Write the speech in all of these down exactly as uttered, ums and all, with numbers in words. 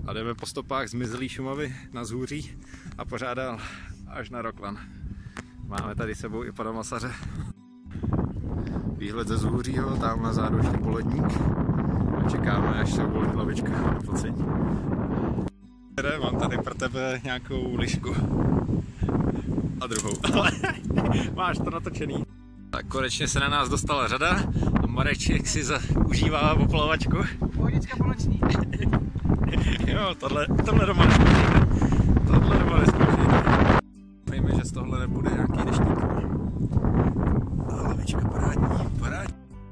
A jdeme po stopách zmizelý Šumavy na Zhůří a pořádal až na Roklan. Máme tady sebou i pana Masaře. Výhled ze Zhůřího, tam na zádočný poledník. A čekáme, až se uvolí lavička na focení. Mám tady pro tebe nějakou lišku. A druhou. Máš to natočený. Tak konečně se na nás dostala řada a Mareček si za, užívá oplavačku. Pohodička po noční. Jo, tohle, tohle doma neskoušíte. Tohle doma neskoušíte. Víme, že z tohle nebude nějaký deštík. A lavička parádní, parádní.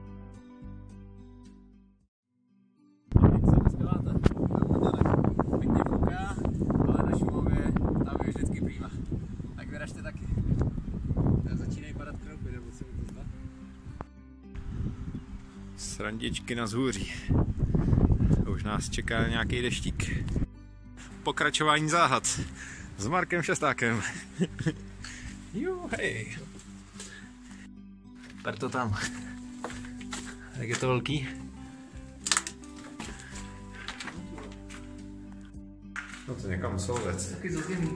A jak se vyspěláte? Pěkně fouká, ale na Šumavě tam je vždycky prýma. Tak vyražte taky. Začínají padat kroupy, nebo se mi to zdá? Srandičky na Zhůří. Už nás čeká nějaký deštík. Pokračování záhad s Markem Šestákem. Jú, hej. Per to tam. Jak je to velký? No to někam muselo vést. Taky zozděný.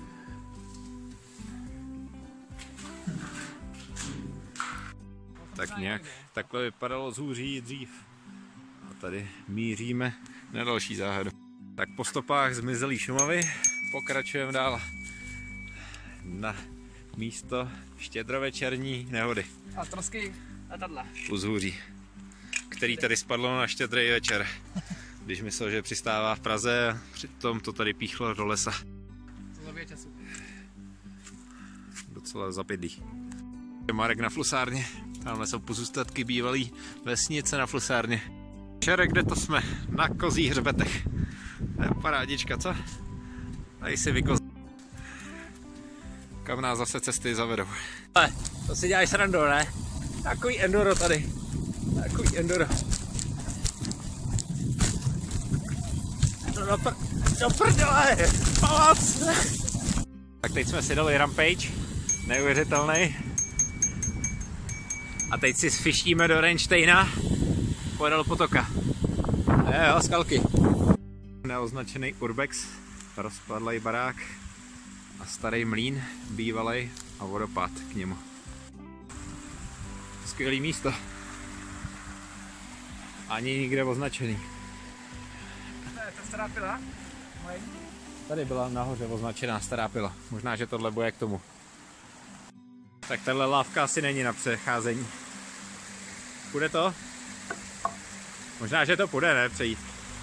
Tak nějak takhle vypadalo Zhůří dřív. A tady míříme na další záhadu. Tak po stopách zmizelý Šumavy pokračujeme dál na místo štědrovečerní nehody. A trosky letadla. U Zhůří, který tady spadlo na štědrý večer. Když myslel, že přistává v Praze a přitom to tady píchlo do lesa. To zabije času. Docela zapědlý. Marek na flusárně. Tamhle jsou pozůstatky bývalý vesnice na flusárně. Čere, kde to jsme? Na Kozích hřbetech. To je parádička, co? Tady si vykoz... Kam nás zase cesty zavedou. Ale, to si děláš srandu, ne? Takový enduro tady. Takový enduro. No do, pr... do prdele! Pomoc! Tak teď jsme si dali rampage. Neuvěřitelný. A teď si sfištíme do Reinsteina podél potoka. Jo, skalky. Neoznačený urbex, rozpadlej barák a starý mlýn, bývalej a vodopád k němu. Skvělý místo. Ani nikde označený. To je ta stará pila? Tady byla nahoře označená stará pila. Možná, že tohle bude k tomu. Tak tahle lávka asi není na přecházení. Půjde to? Možná, že to půjde, ne? Přejít.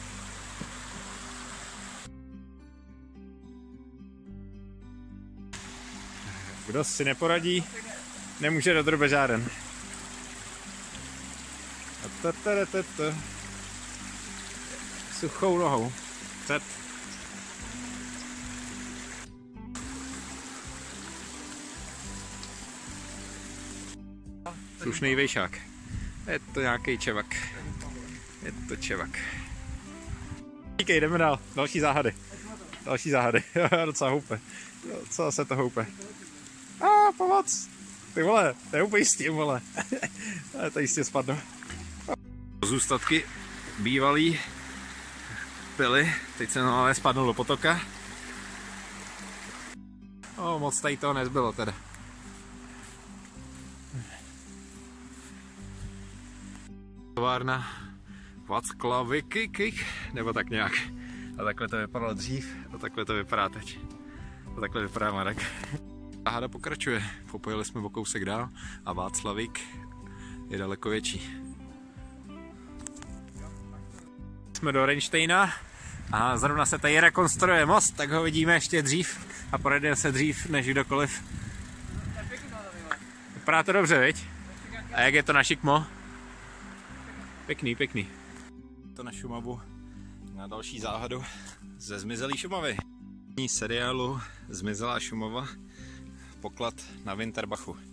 Kdo si neporadí, nemůže do drube žáden. Suchou nohou. Před. Slušný vejšák. Je to nějaký čevak. Je to čevak. Díky, jdeme dál. Další záhady. Další záhady. Docela houpe. Docela se to houpe. A ah, pomoc! Ty vole, to je úplně jistý, vole. To jistě spadnu. Zůstatky bývalý pily. Teď se ale spadnul do potoka. O, moc tady toho nezbylo teda. Továrna Václaviky, nebo tak nějak. A takhle to vypadalo dřív a takhle to vypadá teď. A takhle vypadá Marek. Záhada pokračuje. Popojili jsme o kousek dál a Václavík je daleko větší. Jsme do Reinsteina a zrovna se tady rekonstruuje most, tak ho vidíme ještě dřív a projedeme se dřív než kdokoliv. Vypadá to dobře, viď? A jak je to na šikmo? Pěkný, pěkný. To na Šumavu na další záhadu ze Zmizelý Šumavy. Seriálu Zmizelá Šumava, poklad na Winterbachu.